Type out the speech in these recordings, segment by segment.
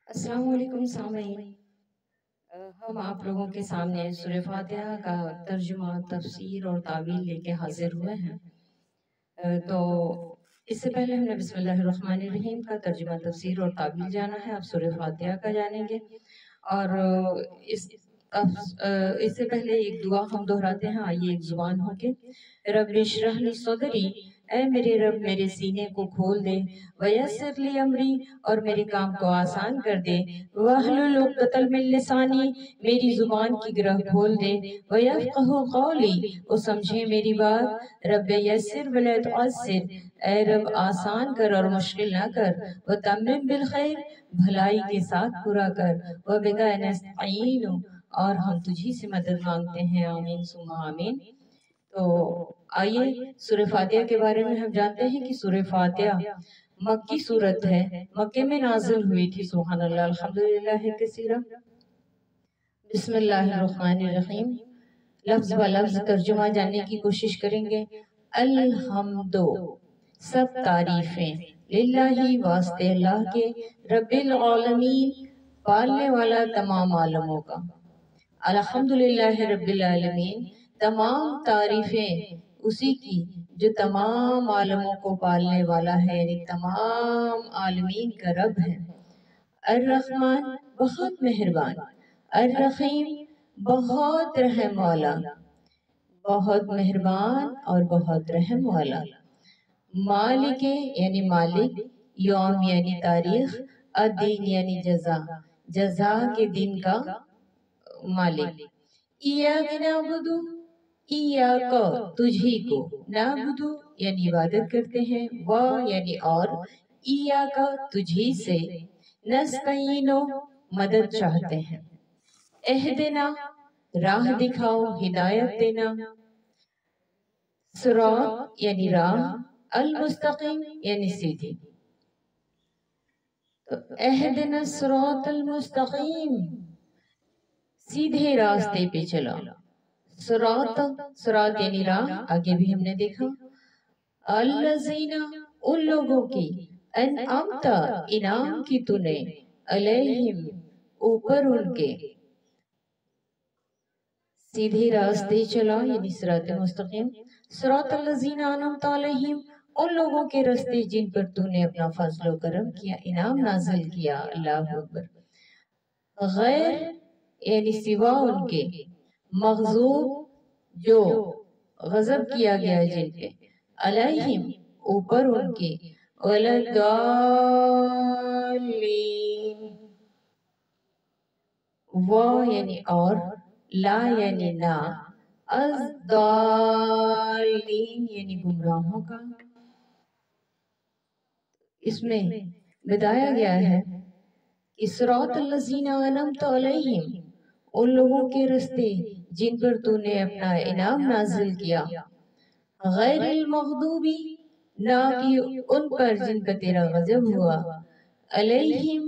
अस्सलाम वालेकुम सामीन। हम आप लोगों के सामने सूरह फातिहा का तर्जुमा, तफसीर और तावील लेके हाजिर हुए हैं। तो इससे पहले हमने बिस्मिल्लाहिर्रहमानिर्रहीम का तर्जुमा, तफसीर और तावील जाना है। अब सूरह फातिहा का जानेंगे और इससे पहले एक दुआ हम दोहराते हैं। आइए एक जुबान होके, रब्बि इश्रह ली सदरी, ऐ मेरे रब मेरे सीने को खोल दे, वयस्सिर ली अमरी, और मेरे काम को आसान कर दे, वहलुल उक़दतम मिन लिसानी, मेरी जुबान की गिरह खोल दे, वयफ़क़हू क़ौली, वो समझे मेरी बात, रब्बि यस्सिर वला तुअस्सिर, ऐ रब आसान कर और मुश्किल ना कर, व तम्मिम बिल खैर, भलाई के साथ पूरा कर, व बिका नस्तईन, और हम तुझी से मदद मांगते हैं। आमीन सुम्मा आमीन। तो आइए सूरह फातिहा के बारे में हम जानते हैं कि सूरह फातिहा मक्की सूरत है, मक्के में नाजिल हुई थी। सुभान अल्लाह, अल्हम्दुलिल्लाह कसीरा। बिस्मिल्लाहिर्रहमानिर्रहीम। लफ्ज़ ब लफ्ज़ तर्जुमा जानने की कोशिश करेंगे। अल्हम्दु, सब तारीफें, लिल्लाही, वास्ते अल्लाह के, रब्बिल आलमीन, पालने वाला तमाम आलमों का। अल्हम्दुलिल्लाह रब्बिल आलमीन, तमाम तारीफें उसी की जो तमाम आलमों को पालने वाला है, यानी तमाम आलमीन का रब है। अर्रहमान, बहुत मेहरबान, अर्रहीम, बहुत रहम वाला, बहुत मेहरबान और बहुत रहम वाला। मालिक यानी मालिक, यौम यानी तारीख, अदीन यानी जजा, जजा के दिन का मालिक। इय्याक नअबुदु, इय्याक तुझी को, नअबुदु यानी इबादत करते हैं, व यानी और, इय्याक तुझी से, नस्तईनो मदद चाहते हैं। एहदिना राह दिखाओ, हिदायत देना। सिरात यानी राह, अल मुस्तकीम यानी सीधी। तो एहदिना सिरातल मुस्तकीम, सीधे रास्ते पे चला। सिरात, सिरात यानी राह, आगे भी हमने देखा। अल्लज़ीना, उन लोगों की, अनअमता इनाम की तूने, अलैहिम ऊपर उनके, सीधे रास्ते चला यानी सिरात मुस्तकीम। सिरात अल्लज़ीना अनअमता अलैहिम, उन लोगों के रास्ते जिन पर तूने अपना फजल व करम किया, इनाम नाजिल किया। अल्लाहु अकबर। गैर यानी सिवा उनके, मग़ज़ूब जो गजब किया गया जिन पे, अलैहिम ऊपर उनके, वलद्दाल्लीन व यानी और, ला यानी ना, अज़्दाल्लीन यानी गुमराहों का। इसमें बताया गया है कि सिरातल्लज़ीना अनअमता अलैहिम, उन लोगों के रास्ते जिन पर तूने अपना इनाम नाजिल किया। गैरिल मग़दूबी, ना कि उन पर जिन पर तेरा गजब हुआ। अलैहिम,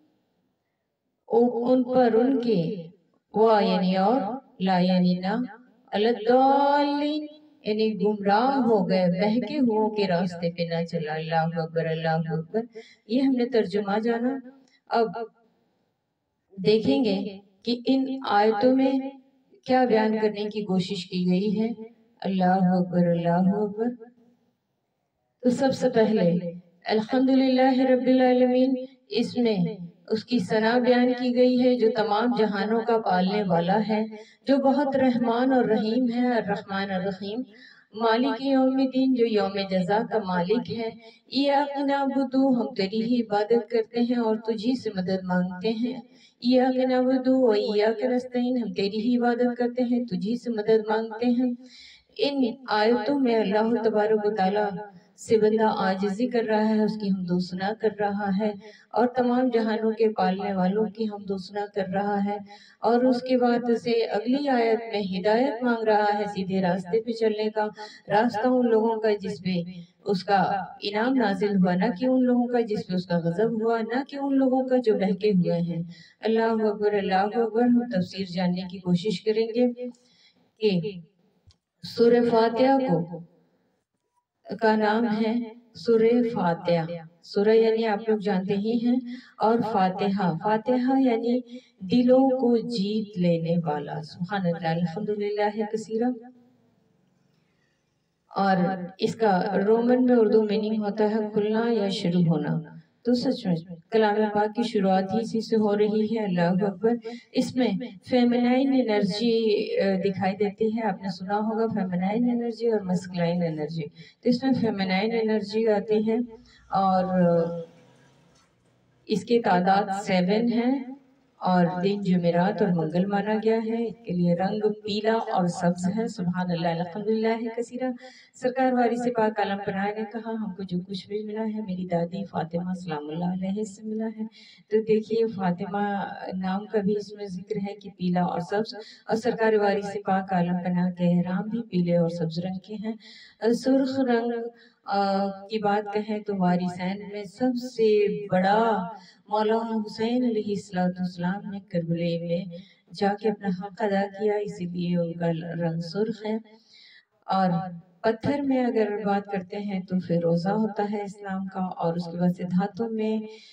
उन पर उनके, वा यानी और, ला यानी ना, अलद्दाल्लीन यानी गुमराह हो गए, बहके हुओं के रास्ते पे ना चला। अल्लाहु अकबर, अल्लाहु अकबर। ये हमने तर्जुमा जाना। अब देखेंगे कि इन आयतों में क्या बयान करने की कोशिश की गई है। अल्लाहु अकबर, अल्लाहु अकबर। तो सबसे पहले अल्हम्दुलिल्लाह रब्बिल आलमीन, इसमें उसकी सना बयान की गई है जो तमाम जहानों का पालने वाला है, जो बहुत रहमान और रहीम है। अर्रहमान अर्रहीम। मालिक यौमिद्दीन, जो यौम जज़ा का मालिक है। इय्याक नअबुदु, हम तेरी ही इबादत करते हैं और तुझी से मदद मांगते हैं। इय्याक नअबुदु व इय्याक नस्तईन, हम तेरी ही इबादत करते हैं, तुझी से मदद मांगते हैं। इन आयतों में अल्लाह तबारक व तआला से बंदा आजिज़ी कर रहा है, उसकी हमदोसना कर रहा है, और तमाम जहानों के पालने वालों की हमदोसना कर रहा है। और उसके बाद से अगली आयत में हिदायत मांग रहा है, सीधे रास्ते पे चलने का। रास्ता उन लोगों का जिस पे उसका इनाम नाजिल हुआ, ना कि उन लोगों का जिस पे उसका गजब हुआ, ना कि उन लोगों का जो बहके हुए हैं। अल्लाहु अकबर, अल्लाहु अकबर। हम तफसीर जानने की कोशिश करेंगे कि सूरह फातिहा को का नाम है سورہ فاتحہ، سورہ یعنی آپ لوگ جانتے ہی ہیں، اور فاتحہ، فاتحہ یعنی دلوں کو جیت لینے والا۔ سبحان اللہ، الحمدللہ کثیرہ۔ اور اس کا رومن میں اردو میننگ ہوتا ہے کھلنا یا شروع ہونا۔ تو سچ میں کلام پاک کی شروعات ہی اسی سے ہو رہی ہے، اللہ اکبر۔ اس میں فیمنائن انرجی دکھائی دیتی ہے، آپ نے سنا ہوگا فیمنائن انرجی اور مسکلائن انرجی۔ تو اس میں فیمنائن انرجی آتی ہے، اور اس کی تعداد 7 ہے، اور دن جمعرات اور منگل مانا گیا ہے۔ اس کے لیے رنگ پیلا اور سبز ہے۔ سبحان اللہ، الحمدللہ کثیرہ۔ سرکار وارث پاک عالم پناہ نے کہا ہم کو جو کچھ بھی ملا ہے میری دادی فاطمہ سلام اللہ علیہ سے ملا ہے۔ تو دیکھیے فاطمہ نام کا بھی اس میں ذکر ہے کہ پیلا اور سبز، اور سرکار وارث پاک عالم پناہ کے احرام بھی پیلے اور سبز رنگ کے ہیں۔ سرخ رنگ کی بات کہیں تو وارثین میں سب سے بڑا مولانا حسین علیہ السلام نے کربلا میں جا کے اپنا حق ادا کیا، اسی لیے ان کا رنگ سرخ ہے۔ اور پتھر میں اگر بات کرتے ہیں تو فیروزہ ہوتا ہے اسلام کا، اور اس کے بعد سے دھاتوں میں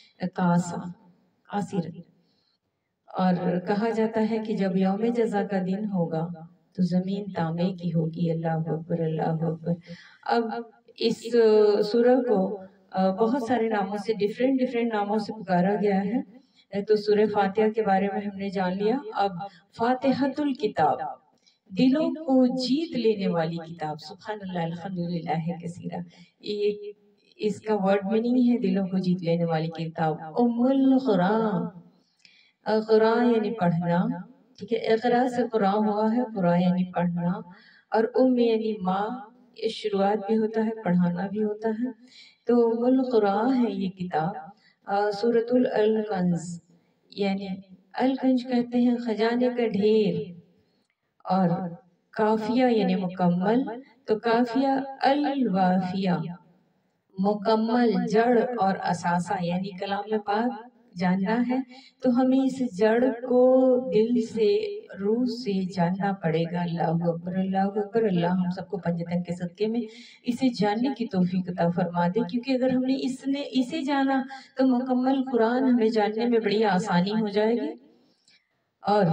کاسی رنگ۔ اور کہا جاتا ہے کہ جب یوم جزا کا دن ہوگا تو زمین تانبے کی ہوگی۔ اللہ اکبر، اللہ اکبر۔ اب اس سورہ کو بہت سارے ناموں سے ڈیفرنٹ ناموں سے پکارا گیا ہے۔ تو سورہ فاتحہ کے بارے میں ہم نے جان لیا۔ اب فاتحۃ الکتاب، دلوں کو جیت لینے والی کتاب۔ سبحان اللہ، الحمدللہ کثیرہ۔ اس کا ورڈ میننگ ہے دلوں کو جیت لینے والی کتاب۔ ام القرآن، قرآن یعنی پڑھنا، ٹھیک ہے، اقرا سے قرآن ہوا ہے، قرآن یعنی پڑھنا، اور ام یعنی ماں، شروعات بھی ہوتا ہے پڑھانا بھی ہوتا ہے۔ تو ام القرآن ہے یہ کتاب۔ سورۃ الکنز، یعنی الکنز کہتے ہیں خزانے کا ڈھیر، اور کافیہ یعنی مکمل، تو کافیہ الوافیہ، مکمل جڑ اور اثاثہ، یعنی کلام پاک جاننا ہے تو ہمیں اس جڑ کو دل سے، روح سے جاننا پڑے گا۔ اللہ اکبر، اللہ اکبر۔ اللہ ہم سب کو پنجتن کے صدقے میں اسے جاننے کی توفیق عطا فرما دے، کیونکہ اگر ہم نے اسے جانا تو مکمل قرآن ہمیں جاننے میں بڑی آسانی ہو جائے گی۔ اور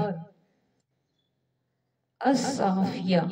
الصافیہ،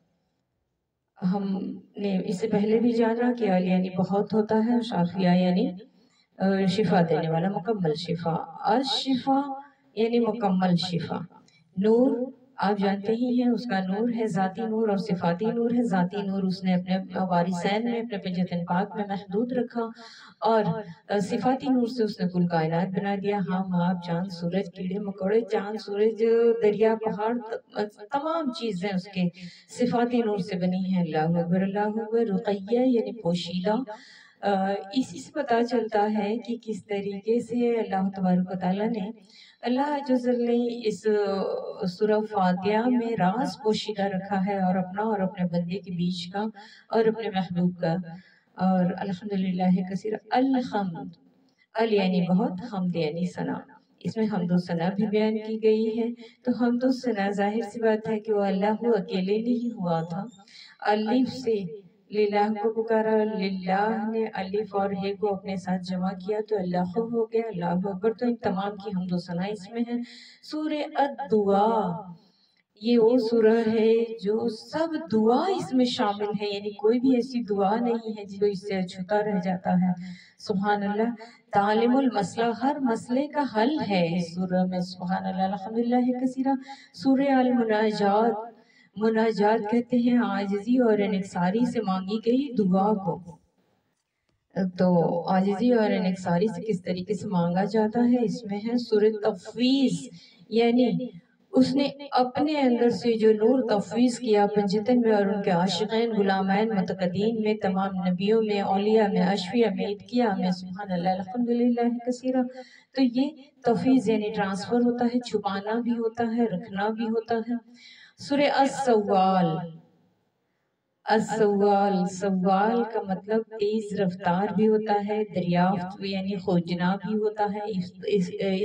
ہم نے اس سے پہلے بھی جانا کہ ال یعنی بہت ہوتا ہے، شافیہ یعنی شفا دینے والا، مکمل شفا۔ الشفا یعنی مکمل شفا۔ نور آپ جانتے ہی ہیں، اس کا نور ہے ذاتی نور اور صفاتی نور ہے۔ ذاتی نور اس نے اپنے وارثین میں، اپنے پنجتن پاک میں محدود رکھا، اور صفاتی نور سے اس نے کل کائنات بنا دیا۔ ہم، آپ، چاند، سورج، کیڑے مکوڑے، چاند، سورج، دریا، پہاڑ، تمام چیزیں اس کے صفاتی نور سے بنی ہیں۔ اللہ اکبر، اللہ اکبر۔ رقیہ یعنی پوشیدہ۔ اسی سے پتہ چلتا ہے کہ کس طریقے سے اللہ تبارک و تعالیٰ نے، اللہ جل نے اس سورہ فاتحہ میں راز پوشیدہ رکھا ہے، اور اپنا اور اپنے بندے کے بیچ کا اور اپنے محبوب کا۔ اور الحمدللہ کثیر۔ الحمد، ال یعنی بہت، حمد یعنی ثنا، اس میں حمد و ثنا بھی بیان کی گئی ہے۔ تو حمد و ثنا ظاہر سی بات ہے کہ وہ اللہ اکیلے نہیں ہوا تھا۔ الف سے للہ کو پکارا، للہ نے الف اور ہے کو اپنے ساتھ جمع کیا تو اللہ ہو گیا۔ اللہ اکبر۔ تو ان تمام کی حمد و ثنا اس میں ہے۔ سورہ الدعا، یہ وہ سورہ ہے جو سب دعا اس میں شامل ہے، یعنی کوئی بھی ایسی دعا نہیں ہے جو اس سے اچھوتا رہ جاتا ہے۔ سبحان اللہ۔ تعلیم المسئلہ، ہر مسئلے کا حل ہے اس سورہ میں۔ سبحان اللہ، الحمدللہ کثیرہ۔ سورہ المناجات، مناجات کہتے ہیں عاجزی اور انکساری سے مانگی گئی دعا کو۔ تو عاجزی اور انکساری سے کس طریقے سے مانگا جاتا ہے اس میں ہے۔ سورہ تفویض، یعنی اس نے اپنے اندر سے جو نور تفویض کیا پنجتن میں اور ان کے عاشقین، غلامین، متقدین میں، تمام نبیوں میں، اولیاء میں، اشفیاء میں، اتقیاء میں۔ سبحان اللہ، الحمدللہ کثیرہ۔ تو یہ تفویض یعنی ٹرانسفر ہوتا ہے، چھپانا بھی ہوتا ہے، رکھنا بھی ہوتا ہے۔ سورہ السوال، السوال، سوال کا مطلب تیز رفتار بھی ہوتا ہے، دریافت یعنی کھوجنا بھی ہوتا ہے،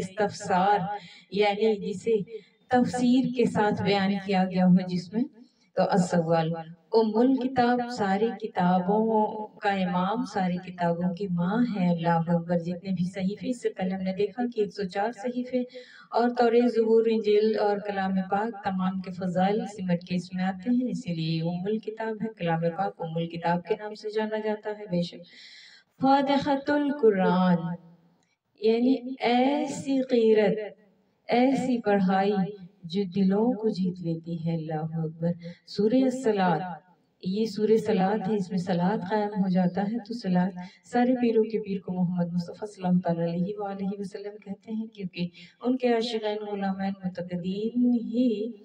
استفسار یعنی جسے تفسیر کے ساتھ بیان کیا گیا ہو، جس میں تو السوال उम्मुल किताब सारी किताबों का इमाम, सारी किताबों की माँ है। अल्लाह अकबर। जितने भी सहीफे, इससे पहले हमने देखा कि 104 सहीफे और तौरेत, ज़बूर, इंजील और कलाम पाक तमाम के फजाइल सिमट के इसमें आते हैं, इसीलिए उम्मुल किताब है। कलाम पाक उम्मुल किताब के नाम से जाना जाता है। बेशक फातिहतुल कुरान यानी ऐसी क़ीरत, ऐसी पढ़ाई जो दिलों को जीत लेती है। अल्लाह अकबर। सूरह सलात, ये सूरह सलात है, इसमें सलात कायम हो जाता है। तो सलात सारे पीरों के पीर को मोहम्मद मुस्तफ़ा सल्लल्लाहु अलैहि वसल्लम कहते हैं, क्योंकि उनके आशिक़ान गुलामान मुतक़द्दीन ही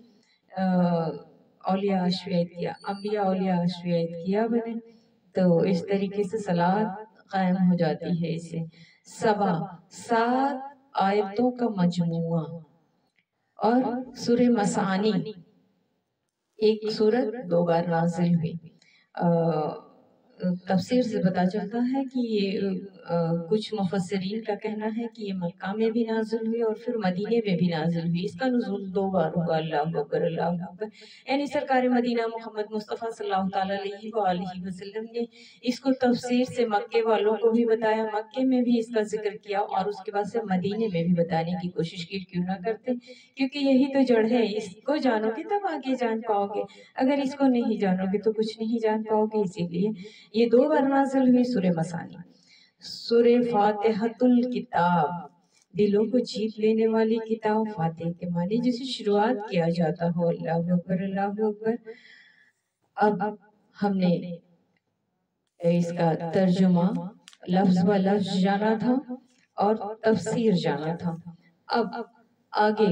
औलिया आशवियत किया, अम्बिया औलिया आशवियत किया बने। तो इस तरीके से सलात कायम हो जाती है। इससे सबा 7 आयतों का मजमुआ। और सूरह मसानी, एक सूरत 2 बार नाज़िल हुई। तफसीर से पता चलता है कि ये कुछ मुफस्सिरीन का कहना है कि ये मक्का में भी नाज़िल हुई और फिर मदीने में भी नाज़िल हुई। इसका नुज़ूल 2 बार हुआ। अल्लाह अकबर, अल्लाह अकबर। यानी सरकार मदीना मोहम्मद मुस्तफ़ा सल्लल्लाहु अलैहि वसल्लम ने इसको तफसीर से मक्के वालों को भी बताया, मक्के में भी इसका जिक्र किया और उसके बाद से मदीने में भी बताने की कोशिश की। क्यों ना करते, क्योंकि यही तो जड़ है। इसको जानोगे तब आगे जान पाओगे, अगर इसको नहीं जानोगे तो कुछ नहीं जान पाओगे। इसीलिए ये 2 बार नाज़िल हुई। सूरह मसानी, सूरह फातिहतुल किताब, दिलों को जीत लेने वाली किताब। फातिह के माने जिसे शुरुआत किया जाता हो। अल्लाह अकबर, अल्लाह अकबर। अब हमने इसका तर्जुमा लफ्ज़ व लफ्ज़ जाना था और तफसीर जाना था। अब आगे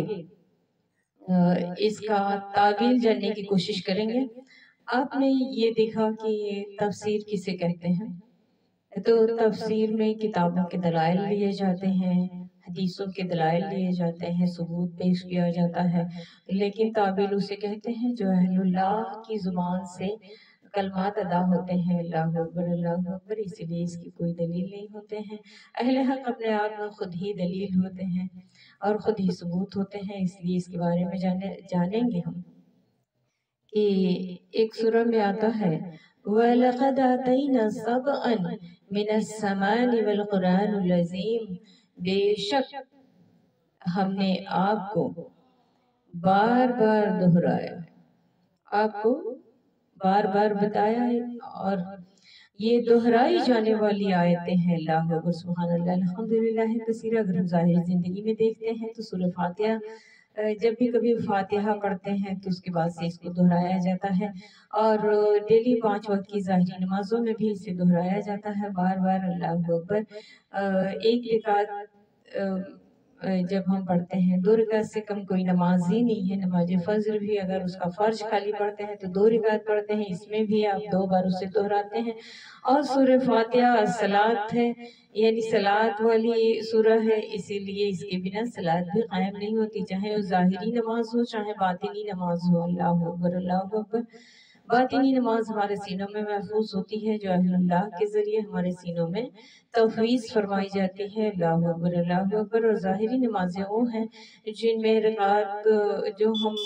इसका तावील जानने की कोशिश करेंगे। आपने ये देखा कि तफसीर किसे कहते हैं। तो तफसीर में किताबों के दलाइल लिए जाते हैं, हदीसों के दलाइल लिए जाते हैं, सबूत पेश किया जाता है। लेकिन तावील उसे कहते हैं जो अहलुल्लाह की ज़ुबान से कलमात अदा होते हैं। अल्लाह अकबर, अल्लाह अकबर। इसीलिए इसकी कोई दलील नहीं होते हैं। अहले हक अपने आप में खुद ही दलील होते हैं और खुद ही सबूत होते हैं। इसलिए इसके बारे में जानेंगे हम कि एक सूरह में आता है वलक़द आतैना सबअन मिनस समानि वल क़ुरानिल अज़ीम, बेशक हमने आपको बार बार दोहराया, आपको बार बार बताया है और ये दोहराई जाने वाली आयतें हैं। अल्लाह अकबर, सुभान अल्लाह, अल्हम्दुलिल्लाह कसीरा। अगर हम ज़ाहिरी ज़िंदगी में देखते हैं तो सूरह फातिहा, जब भी कभी फातिहा पढ़ते हैं तो उसके बाद से इसको दोहराया जाता है और डेली 5 वक्त की ज़ाहिरी नमाजों में भी इसे दोहराया जाता है बार बार। अल्लाह अकबर। एक रिकात जब हम पढ़ते हैं, 2 रिकात से कम कोई नमाज ही नहीं है। नमाज फज्र भी अगर उसका फर्ज खाली पढ़ते हैं तो 2 रिकात पढ़ते हैं, इसमें भी आप 2 बार उसे दोहराते हैं। और सूरह फातिहा सलात है, यानी सलात वाली सूरह है, इसीलिए इसके बिना सलात भी कायम नहीं होती, चाहे वो ज़ाहिरी नमाज हो चाहे बातिनी नमाज हो। अल्लाह अकबर, अल्लाह अकबर। बातिनी नमाज हमारे सीनों में महफूज होती है, जो अल्लाह के जरिए हमारे सीनों में तफवीज़ फरमाई जाती है। अल्लाह अकबर, अल्लाह अकबर। और ज़ाहिरी नमाजें वो हैं जिनमें रकात जो हम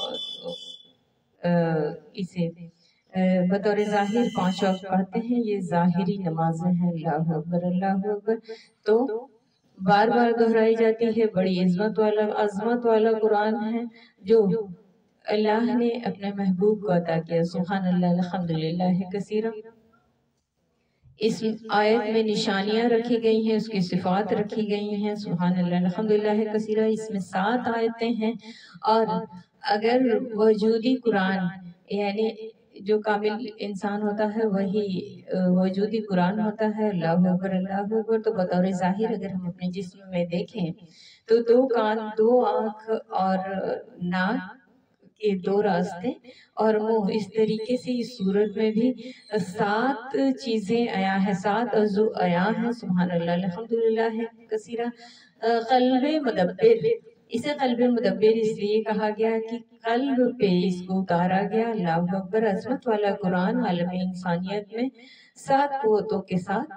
इसे बतौर ज़ाहिर 5 वक्त पढ़ते हैं, ये ज़ाहिरी नमाजें हैं। अल्लाह अकबर, अल्लाह अकबर। तो बार बार दोहराई जाती है। बड़ी अज़मत वाला कुरान है जो अल्लाह ने अपने महबूब को अता किया। सुभान अल्लाह, अल्हम्दुलिल्लाह कसीरा। इस आयत में निशानियां रखी गई हैं, उसकी सिफात रखी गई हैं। सुभान अल्लाह, अल्हम्दुलिल्लाह कसीरा। इसमें 7 आयतें हैं और अगर वजूदी कुरान यानी जो कामिल इंसान होता है वही वजूदी कुरान होता है। अल्लाह अकबर, अल्लाह अकबर। तो बतौर ज़ाहिर अगर हम अपने जिस्म में देखें तो 2 कान, 2 आँख और नाक के 2 रास्ते और मुंह, इस तरीके से इस सूरत में भी 7 चीजें आया है, 7 अज़ू आया है। सुभान अल्लाह, अल्हम्दुलिल्लाह कसीरा। क़ल्बे मुदब्बिर, इसे क़ल्बे मुदब्बिर इसलिए कहा गया कि क़ल्ब पे इसको उतारा गया। अल्लाह अकबर। अज़मत वाला कुरान आलम इंसानियत में 7 क़ुव्वतों के साथ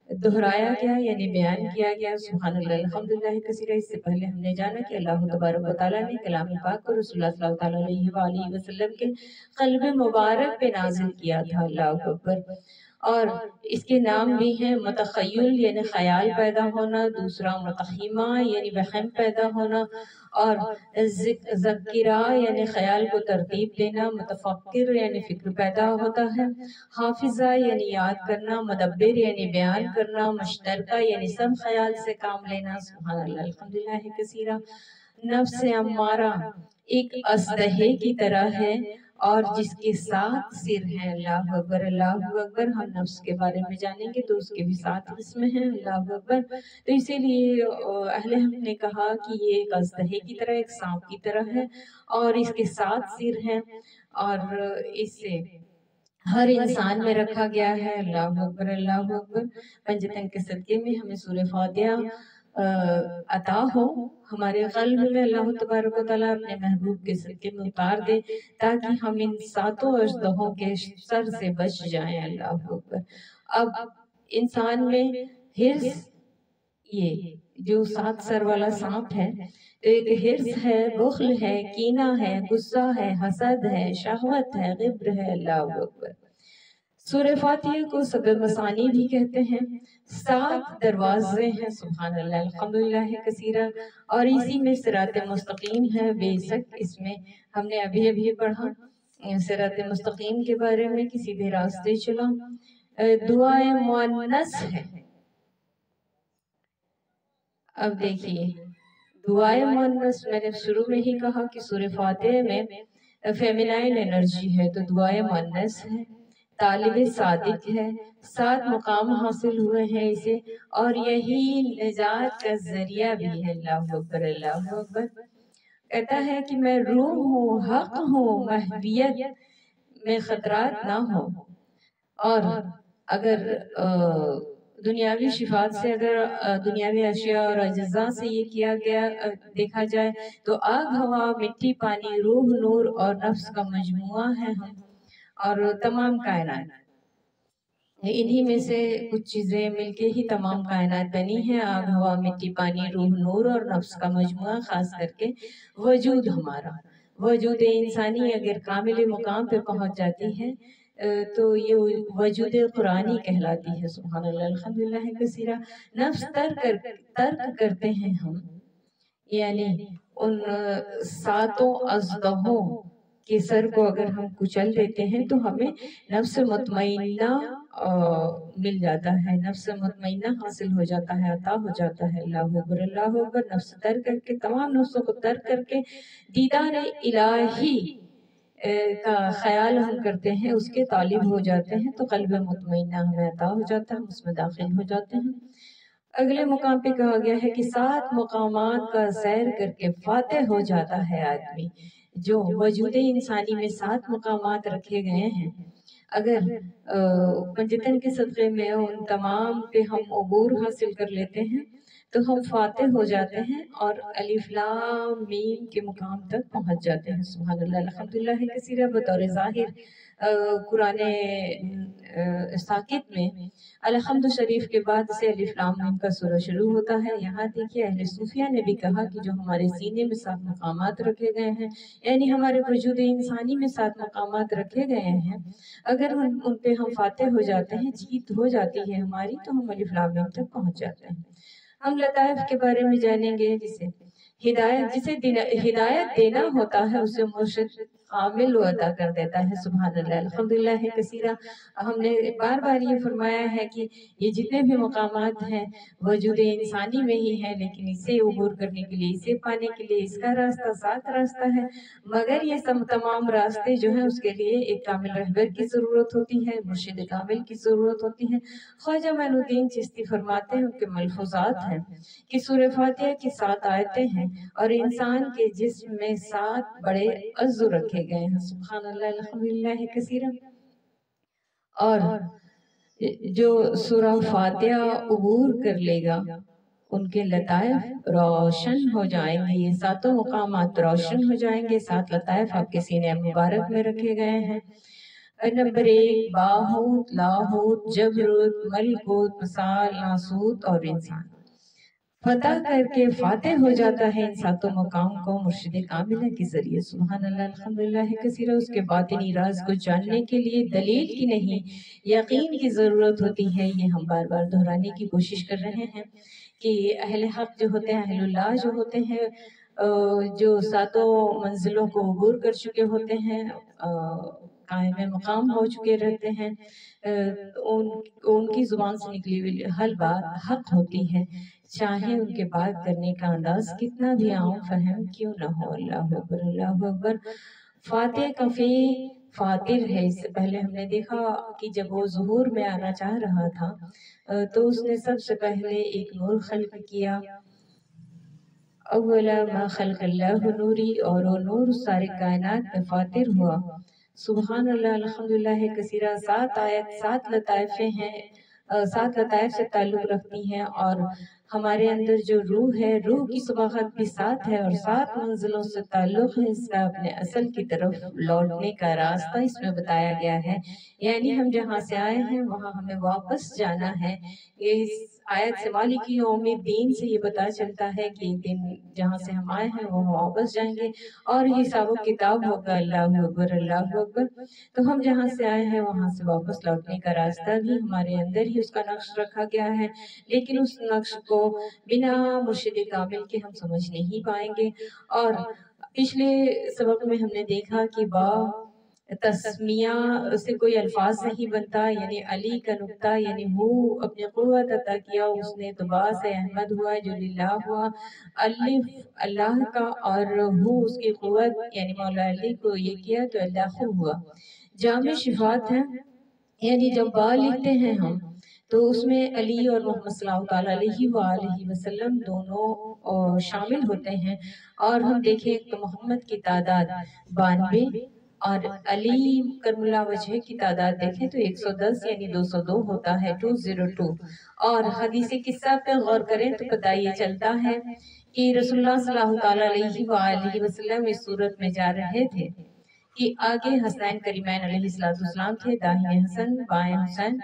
دہرایا گیا یعنی بیان کیا گیا۔ سبحان اللہ الحمدللہ کثیرہ۔ اس سے پہلے ہم نے جانا کہ اللہ تبارک و تعالیٰ نے کلام پاک کو رسول اللہ صلی اللہ تعالیٰ علیہ وآلہ وسلم کے قلب مبارک پہ نازل کیا تھا۔ اللہ اکبر۔ اور اس کے نام بھی ہیں متخیل یعنی خیال پیدا ہونا، دوسرا متخیمہ یعنی وہم پیدا ہونا، اور ذکرہ یعنی خیال کو ترتیب دینا، متفکر یعنی فکر پیدا ہوتا ہے، حافظہ یعنی یاد کرنا، مدبر یعنی بیان کرنا، مشترکہ یعنی سب خیال سے کام لینا۔ سبحان اللہ الحمدللہ کثیرہ۔ نفس امارہ ایک اسدہے کی طرح ہے اور جس کے 7 سر ہیں۔ اللہ اکبر اللہ اکبر۔ ہم نفس کے بارے میں جانیں گے تو اس کے بھی 7 قسمیں ہیں۔ اللہ اکبر۔ تو اسی لیے اہل حق نے کہا کہ یہ ایک اسدہے کی طرح، ایک سانپ کی طرح ہے اور اس کے 7 سر ہیں اور اس سے ہر انسان میں رکھا گیا ہے۔ اللہ اکبر اللہ اکبر۔ پنجتن کے صدقے میں ہمیں سورہ فاتحہ عطا ہو، ہمارے قلب میں اللہ تبارک و تعالیٰ اپنے محبوب کے صدقے میں اتار دے تاکہ ہم ان 7 اژدہوں کے سر سے بچ جائیں۔ اللہ اکبر۔ اب انسان میں حرص، یہ جو 7 سر والا سانپ ہے، تو ایک حرص ہے، بخل ہے، کینہ ہے، غصہ ہے، حسد ہے، شہوت ہے، غبر ہے۔ اللہ اکبر۔ سورہ فاتحہ کو سبع مثانی بھی کہتے ہیں، 7 دروازے ہیں۔ سبحان اللہ الحمدللہ کثیرہ۔ اور اسی میں صراط مستقیم ہے، بے شک اس میں ہم نے ابھی پڑھا صراط مستقیم کے بارے میں کہ سیدھے راستے چلا۔ دعائے مؤنث ہے۔ اب دیکھیے دعائے مؤنث، میں نے شروع میں ہی کہا کہ سورہ فاتحہ میں فیمینائن انرجی ہے تو دعائے مؤنث ہے، طالب صادق ہے، 7 مقام حاصل ہوئے ہیں اسے اور یہی نجات کا ذریعہ بھی ہے۔ اللہ اکبر اللہ اکبر۔ کہتا ہے کہ میں روح ہوں، حق ہوں، محویت میں خطرات نہ ہوں، اور اگر دنیاوی شفاعت سے اگر دنیاوی اشیاء اور اجزاء سے یہ کیا گیا دیکھا جائے تو آگ، ہوا، مٹی، پانی، روح، نور اور نفس کا مجموعہ ہے ہم، اور تمام کائنات انہی میں سے کچھ چیزیں مل کے ہی تمام کائنات بنی ہیں۔ آگ، ہوا، مٹی، پانی، روح، نور اور نفس کا مجموعہ، خاص کر کے وجود ہمارا وجود انسانی اگر کامل مقام پہ پہنچ جاتی ہے تو یہ وجود قرآنی کہلاتی ہے۔ سبحان اللہ الحمدللہ کثیرہ۔ نفس ترک کرتے ہیں ہم، یعنی ان 7 اژدہوں کے سر کو اگر ہم کچل دیتے ہیں تو ہمیں نفس مطمئنہ مل جاتا ہے، نفس مطمئنہ حاصل ہو جاتا ہے، عطا ہو جاتا ہے۔ اللہ اکبر اللہ اکبر۔ نفس ترک کر کے، تمام نفسوں کو ترک کر کے دیدار الہی کا خیال ہم کرتے ہیں، اس کے طالب ہو جاتے ہیں تو قلب مطمئنہ ہمیں عطا ہو جاتا ہے، اس میں داخل ہو جاتے ہیں۔ اگلے مقام پہ کہا گیا ہے کہ 7 مقامات کا سیر کر کے فاتح ہو جاتا ہے آدمی۔ جو وجود انسانی میں 7 مقامات رکھے گئے ہیں، اگر پنجتن کے صدقے میں ان تمام پہ ہم عبور حاصل کر لیتے ہیں تو ہم فاتح ہو جاتے ہیں اور الف لام میم کے مقام تک پہنچ جاتے ہیں۔ سبحان اللہ الحمدللہ کثیرہ۔ بطور ظاہر قرآن ساکت میں الحمد شریف کے بعد سے الف لام میم کا سورہ شروع ہوتا ہے۔ یہاں دیکھیے اہل صوفیہ نے بھی کہا کہ جو ہمارے سینے میں 7 مقامات رکھے گئے ہیں، یعنی ہمارے وجود انسانی میں 7 مقامات رکھے گئے ہیں، اگر ان پہ ہم فاتح ہو جاتے ہیں، جیت ہو جاتی ہے ہماری، تو ہم الف لام میم تک پہنچ جاتے ہیں۔ ہم لطائف کے بارے میں جانیں گے، جسے ہدایت دینا ہوتا ہے اسے مرشد عامل عطا کر دیتا ہے۔ سبحان اللہ الحمدللہ کثیرہ۔ ہم نے بار بار یہ فرمایا ہے کہ یہ جتنے بھی مقامات ہیں وجود انسانی میں ہی ہیں، لیکن اسے عبور کرنے کے لیے، اسے پانے کے لیے اس کا راستہ 7 راستہ ہے، مگر یہ تمام راستے جو ہیں اس کے لیے ایک کامل رہبر کی ضرورت ہوتی ہے، مرشد کامل کی ضرورت ہوتی ہے۔ خواجہ معین الدین چشتی فرماتے ہیں، ان کے ملفوظات ہیں کہ سورہ فاتحہ کی 7 آیتیں ہیں اور انسان کے جسم میں 7 بڑے عضو رکھے گئے ہیں۔ سبحان اللہ الحمدللہ کثیرہ۔ اور جو سورہ فاتحہ عبور کر لے گا ان کے لطائف روشن ہو جائیں گے، یہ 7 مقامات روشن ہو جائیں گے، 7 لطائف آپ کے سینے مبارک میں رکھے گئے ہیں۔ नंबर 1 बाहूत, लाहूत, जबरूत, मलकूत, मसाल, नासूत और इंसान। फतह करके फातेह हो जाता है इन सातों मकाम को मुर्शिद कामिला के जरिए। सुभान अल्लाह, अल्हम्दुलिल्लाह कसीरा। उसके बातिनी राज को जानने के लिए दलील की नहीं, यकीन की ज़रूरत होती है। ये हम बार बार दोहराने की कोशिश कर रहे हैं कि अहले हक जो होते हैं, अहलुल्लाह जो होते हैं, जो सातों मंजिलों को अबूर कर चुके होते हैं, कायम मकाम हो चुके रहते हैं, उनकी जुबान से निकली हुई हर बात हक होती है, चाहे उनके बात करने का अंदाज कितना भी आम फहम क्यों न हो। अल्लाह अकबर, अल्लाह अकबर। फातिह कफी फातिर है। इससे पहले हमने देखा कि जब वो ज़ुहूर में आना चाह रहा था, तो उसने सबसे पहले एक नूर खल्क किया। अव्वला मा खल्क़ल्लाहु नूरी, और वो नूर सारे कायनात में फातिर हुआ। सुभान अल्लाह, अल्हम्दुलिल्लाह कसीरा। 7 आयत 7 लताइफे हैं, 7 लताइफ से ताल्लुक़ रखती हैं, और हमारे अंदर जो रूह है, रूह की सुबहात भी 7 है, और 7 मंजिलों से ताल्लुक़ है इसका अपने असल की तरफ लौटने का रास्ता इसमें बताया गया है। यानी हम जहाँ से आए हैं वहाँ हमें वापस जाना है। इस आयत से मालिकी यौमिद्दीन से ये पता चलता है कि एक दिन जहाँ से हम आए हैं वो वापस जाएंगे और हिसाब किताब होगा। अल्लाह अकबर, अल्लाह अकबर। तो हम जहाँ से आए हैं वहाँ से वापस लौटने का रास्ता भी हमारे अंदर ही उसका नक्श रखा गया है, लेकिन उस नक्श को बिना मुर्शिद कामिल के हम समझ नहीं पाएंगे। और पिछले सबक में हमने देखा कि बा तस्मिया से कोई अल्फाज नहीं बनता, यानी अली का नुक्ता, यानी हु अपनी कुव्वत अता किया उसने, तो बा से अहमद हुआ जो लिल्लाह हुआ, अलिफ अल्लाह का, और हु उसकी कुव्वत यानी मौला अली को ये किया तो अल्लाह हुआ। जामे शिफात है, यानी जब बा लिखते हैं हम तो उसमें अली और मोहम्मद सल्लल्लाहु अलैहि वसल्लम दोनों शामिल होते हैं। और हम देखें तो मोहम्मद की तादाद 92 और अली करमुल्लाह वजह की तादाद देखें तो 110 यानी 202 होता है, 202। और हदीसी किस्सा पे गौर करें तो पता ये चलता है कि रसूलुल्लाह सल्लल्लाहु अलैहि वसल्लम इस सूरत में जा रहे थे कि आगे हसनैन करीमैन अलैहिस्सलाम थे, दाहिने हसन बाएं हुसैन,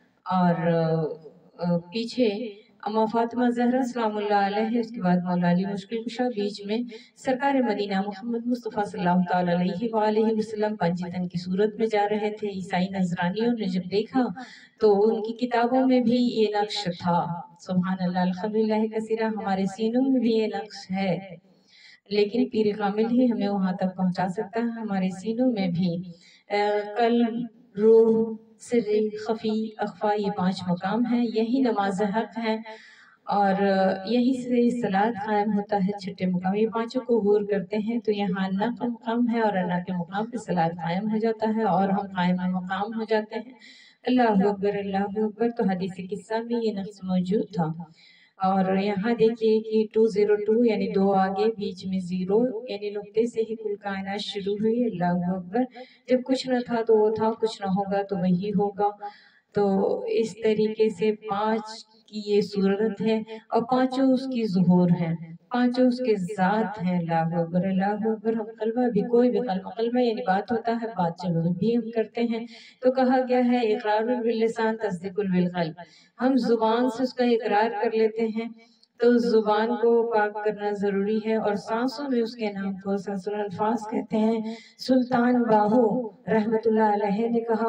और पीछे अम्मा फातिमा ज़हरा सलामुल्लाह अलैहा, उसके बाद मौला अली मुश्किल कुशा, बीच में सरकार मदीना मोहम्मद मुस्तफ़ा सल्लल्लाहु ताला अलैहि वसल्लम पंजतन की सूरत में जा रहे थे। ईसाई नजरानियों ने जब देखा तो उनकी किताबों में भी ये नक्श था। सुभान अल्लाह, अल्हम्दुलिल्लाह कसीरा। हमारे सीनों में भी ये नक्श है, लेकिन पीर कामिल ही हमें वहां तक पहुंचा सकता है। हमारे सीनों में भी कल्ब, रूह, सिर्री, खफी, अख्फा, ये 5 मकाम हैं। यही नमाज हक है और यही से सलात कायम होता है। छठे मकाम ये पांचों को गौर करते हैं तो यहाँ अन्ना का मकाम है और अन्ना के मकाम पे सलात कायम हो जाता है और हम कायम मकाम हो जाते हैं। अल्लाह अकबर, अल्लाह अकबर। तो हदीस किस्सा में ये नक्श मौजूद था। और यहाँ देखिए कि 202 यानी 2 आगे, बीच में 0 यानी नुक्ते से ही कुल कायनात शुरू हुई। अल्लाह अकबर। जब कुछ न था तो वो था, कुछ न होगा तो वही होगा। तो इस तरीके से 5 की ये सूरत है और पांचों उसकी ज़ुहूर हैं, पांचों उसके ज़ात हैं। अल्लाह अकबर, अल्लाह अकबर। हम कलमा भी, कोई भी कलमा यानी बात होता है, बात जब भी हम करते हैं तो कहा गया है इक़रारुल बिल लिसान तस्दीकुल बिल क़ल्ब। हम जुबान से उसका इकरार कर लेते हैं तो जुबान को पाक करना जरूरी है। और सांसों में उसके नाम को ससुर अल्फाज कहते हैं। सुल्तान बाहू रहमतुल्लाह अलैह ने कहा,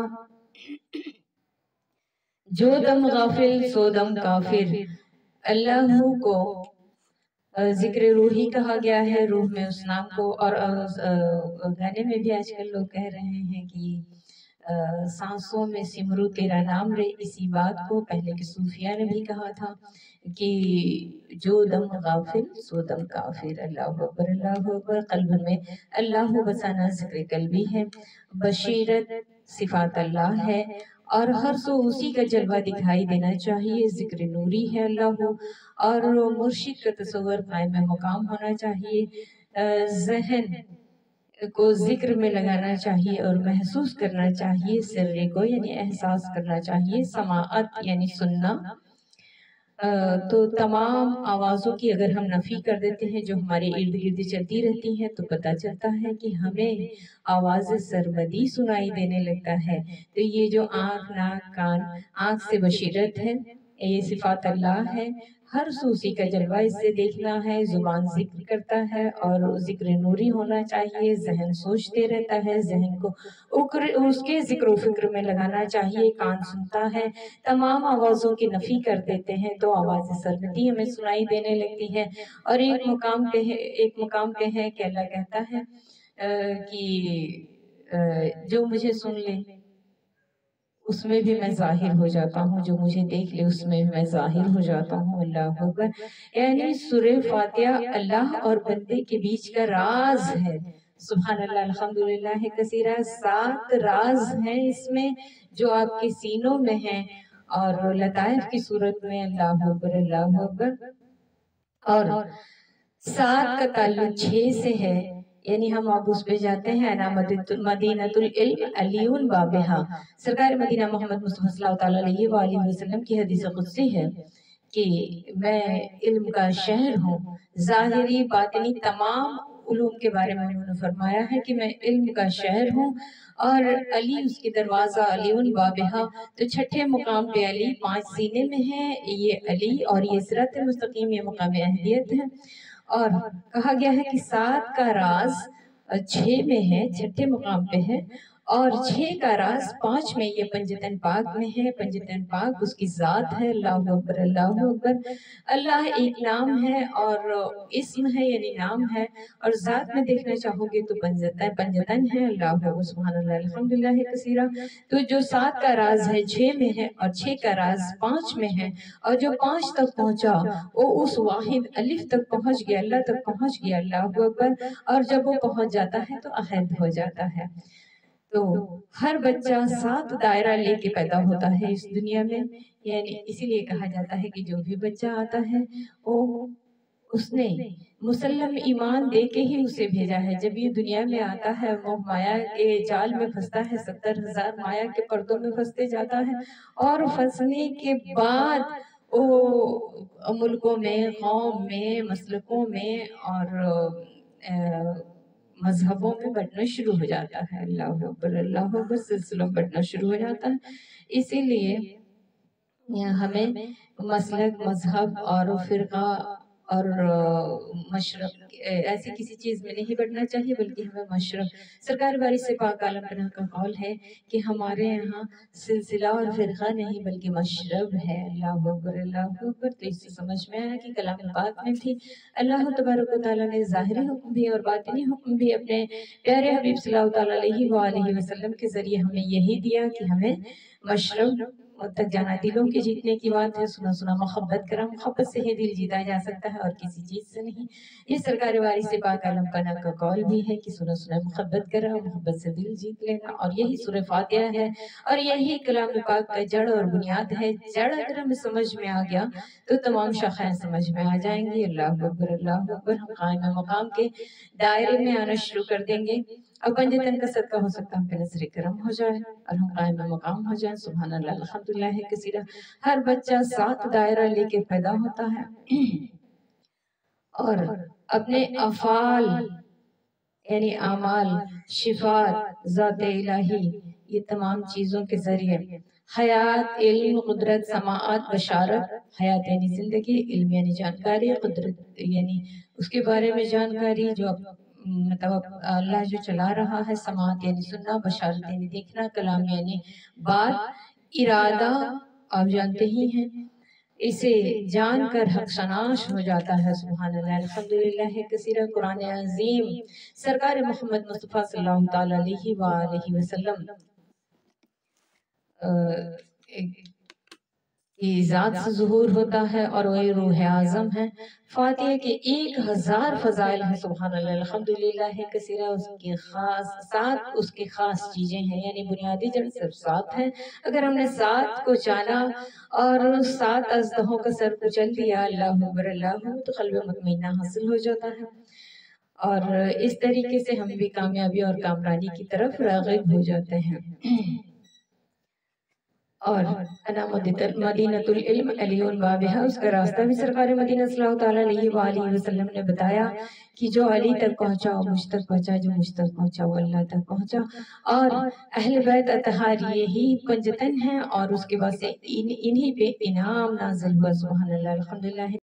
जो दम गाफिल सो दम काफिर। अल्लाह को जिक्र रूही कहा गया है, रूह में उस नाम को। और गाने में भी आजकल लोग कह रहे हैं कि सांसों में सिमरू तेरा नाम रे। इसी बात को पहले के सूफिया ने भी कहा था कि जो दम गाफिल सो दम काफिर। अल्लाह अकबर, अल्लाह अकबर। कल्ब में अल्लाह बसाना जिक्र कल्बी है, बशीरत सिफात अल्लाह है और हर सो उसी का जलवा दिखाई देना चाहिए। जिक्र नूरी है अल्लाह, और मुर्शिद का तस्वर कायम मकाम होना चाहिए। जहन को जिक्र में लगाना चाहिए और महसूस करना चाहिए। सिर्रे को यानी एहसास करना चाहिए। समाअत यानी सुनना, तो तमाम आवाज़ों की अगर हम नफ़ी कर देते हैं जो हमारे इर्द गिर्द चलती रहती हैं, तो पता चलता है कि हमें आवाज़ सरमदी सुनाई देने लगता है। तो ये जो आँख, नाक, कान, आँख से बशीरत है, ये सिफ़ात अल्लाह है। हर सूसी का जलवा इससे देखना है, ज़ुबान ज़िक्र करता है और ज़िक्र नूरी होना चाहिए, ज़हन सोचते रहता है, ज़हन को उसके ज़िक्र व फ़िक्र में लगाना चाहिए, कान सुनता है। तमाम आवाज़ों की नफ़ी कर देते हैं तो आवाज़ सरमदी हमें सुनाई देने लगती है। और एक मुकाम पे है कि अल्लाह कहता है कि जो मुझे सुन ले उसमें भी मैं ज़ाहिर हो जाता हूँ, जो मुझे देख ले उसमें भी मैं ज़ाहिर हो जाता हूँ। अल्लाह अकबर। यानी सूरह फातिहा अल्लाह और बंदे के बीच का राज है। सुभान अल्लाह, अल्हम्दुलिल्लाह कसीरा। 7 राज हैं इसमें जो आपके सीनों में हैं और लताइफ की सूरत में। अल्लाह अकबर, अल्लाह अकबर। और 7 का ताल्लुक 6 से है, यानी हम अब उस पे जाते हैं। अना मदीनतुल इल्म अलीउन बाबिहा। सरकार मदीना मोहम्मद मुस्तफा सल्लल्लाहु अलैहि वसल्लम की हदीस कुदसी है कि मैं इल्म का शहर हूँ। ज़ाहिरी बातिनी तमाम उलूम के बारे में उन्होंने फरमाया है कि मैं इल्म का शहर हूँ और अली उसके दरवाज़ा, अलीउन बाबिहा। तो छठे मुकाम पे अली, 5 सीने में है ये अली, और ये सिरात मुस्तकीम, ये मुकाम अहलियत है। और कहा गया है कि 7 का राज 6 में है, छठे मुकाम पे है, और 6 का राज 5 में, ये पंजतन पाक में है। पंजतन पाक उसकी जात है। अल्लाह अकबर, अल्लाह अकबर। अल्लाह एक नाम है और इस्म है, यानी नाम है, और जात में देखना चाहोगे तो पंजतन है। अल्लाह अकबर, सुभान अल्लाह, अल्हम्दुलिल्लाह कसीरा। तो जो 7 का राज है 6 में है और 6 का राज 5 में है, और जो 5 तक पहुंचा वो उस वाहिद अलिफ तक पहुंच गया, अल्लाह तक पहुंच गया। अल्लाह अकबर। और जब वो पहुंच जाता है तो अहद हो जाता है। तो हर बच्चा 7 दायरा लेके पैदा होता है इस दुनिया में। यानी इसीलिए कहा जाता है कि जो भी बच्चा आता है वो उसने मुसल्लम ईमान दे के ही उसे भेजा है। जब ये दुनिया में आता है वो माया के जाल में फंसता है, 70,000 माया के पर्दों में फंसते जाता है, और फंसने के बाद वो मुल्कों में, कौम में, मसलकों में और मजहबों में बढ़ना शुरू हो जाता है। अल्लाह अकबर, अल्लाह अकबर। सिलसिलों में बढ़ना शुरू हो जाता है। इसीलिए हमें मसलक, मजहब और फिरका और मशरक ऐसी किसी चीज़ में नहीं बढ़ना चाहिए, बल्कि हमें मशरक, सरकार बारी से पाक आलम पनाह का कौल है कि हमारे यहाँ सिलसिला और फिरका नहीं बल्कि मशरब है। अल्लाह अकबर, अल्लाह अकबर। तो इससे समझ में आया कि कलाम पाक में भी अल्लाह तबारक व तआला ने ज़ाहिरी हुक्म भी और बातिनी हुक्म भी अपने प्यारे हबीब सल्लल्लाहु अलैहि वसल्लम के ज़रिए हमें यही दिया कि हमें मशरब तक जाना। दिलों के जीतने की बात है। सुना सुना मोहब्बत करा, मोहब्बत से ही दिल जीता जा सकता है और किसी चीज से नहीं। ये सरकार वारी से पाक आलम पना का कौल भी है कि सुना सुना मोहब्बत करा, मोहब्बत से दिल जीत लेना। और यही सूरह फातिहा है और यही कलाम पाक का जड़ और बुनियाद है। जड़ अगर हमें समझ में आ गया तो तमाम शाखाएं समझ में आ जाएंगी। अल्लाह अकबर, अल्लाह अकबर। हम कायम मकाम के दायरे में आना शुरू कर देंगे। अब पंजतन का सदका हो सकता है हम पे नजर करम हो जाए और हम कायम मकाम हो जाए। सुभान अल्लाह, अल्हम्दुलिल्लाह कसीरा। हर बच्चा 7 दायरा लेके पैदा होता है और अपने अफाल यानी आमाल, शिफात, ज़ात इलाही, ये तमाम चीज़ों के जरिए हयात, इल्म, कुदरत, समाअत, बशारत। हयात यानी जिंदगी, इल्म यानी जानकारी, कुदरत यानी उसके बारे में जानकारी जो मतलब अल्लाह जो चला रहा है, समाअत यानी सुनना, बशारत यानी देखना, कलाम यानी बात, इरादा आप जानते ही हैं। इसे जानकर हक शनाश हो जाता है। सुभान अल्लाह, अल्हम्दुलिल्लाह कसीरा। कुरान अज़ीम सरकार मोहम्मद मुस्तफ़ा सल्लल्लाहु अलैहि वसल्लम की ज़ात से ज़ुहूर होता है और वही रूह आज़म है। फातिहा के 1000 फ़ज़ाइल हैं। सुभान अल्लाह, अल्हम्दुलिल्लाह कसीरा। उसकी खास 7 उसकी खास चीज़ें हैं, यानी बुनियादी जड़ सिर्फ 7 है। अगर हमने 7 को जाना और 7 अज़दहों का सर कुचल दिया, अल्लाह अकबर, अल्लाह अकबर, तो क़ल्ब मुतमइन्ना हासिल हो जाता है और इस तरीके से हम भी कामयाबी और कामरानी की तरफ राग़िब हो जाते हैं। اور انا مدینۃ العلم علیون بابہا، اس کا راستہ بھی سرکار مدینہ صلی اللہ تعالیٰ علیہ وآلہ وسلم نے بتایا کہ جو علی تک پہنچا وہ مجھ تک پہنچا، جو مجھ تک پہنچا وہ اللہ تک پہنچا۔ اور اہل بیت اطہار یہی پنجتن ہیں، اور اس کے بعد سے انہی پہ انعام نازل ہوا۔ سبحان اللہ، الحمدللہ۔